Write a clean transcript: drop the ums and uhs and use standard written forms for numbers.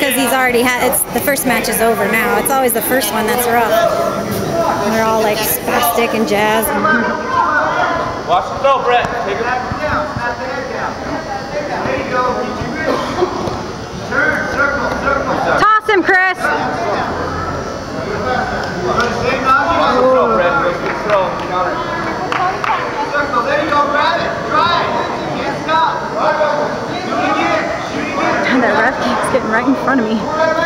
because he's already had, it's the first match is over now. It's always the first one that's rough. They're all like spastic and jazz. Watch the throw, Brett. Take it down. Snap the head down. There you go. Keep your grip. Turn, circle. Toss him, Chris. Same Watch the throw, Brett. Good throw. Counter. circle. There you go. Grab it. Try it. Can't stop. Shoot again. That ref keeps getting right in front of me.